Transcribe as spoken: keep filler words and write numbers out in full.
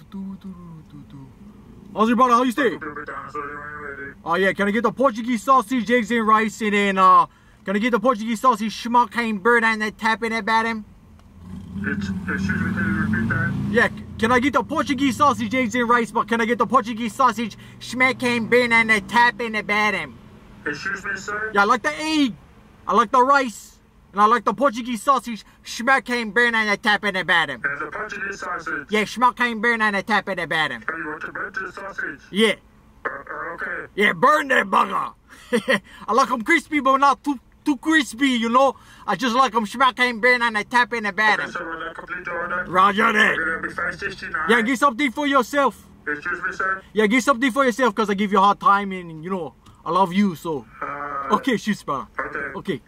How's your brother? How you stay? Oh yeah, can I get the Portuguese sausage, eggs and rice, and then uh, can I get the Portuguese sausage, schmuck, cane, bird, and that tapping about him? Excuse me, can you repeat that? Yeah, can I get the Portuguese sausage, eggs and rice, but can I get the Portuguese sausage, schmuck, cane, bird, and that tapping about him? Excuse me, sir? Yeah, I like the egg, I like the rice, and I like the Portuguese sausage, schmuck, cane, bird, and that tapping about him. And the Portuguese sausage? Yeah, schmuck, cane, bird, and that tapping about him. Oh, you want to burn the sausage? Yeah. Uh, uh, okay. Yeah, burn that bugger. I like them crispy, but not too too crispy, you know. I just like them schmuck, cane, bird, and that tapping about him. Okay, so will that complete the order? Roger that. Okay, that'll be five sixty-nine. Yeah, get something for yourself. Excuse me, sir? Yeah, get something for yourself because I give you a hard time and, you know, I love you, so. Uh, Okay, shoot, brother. okay. Okay.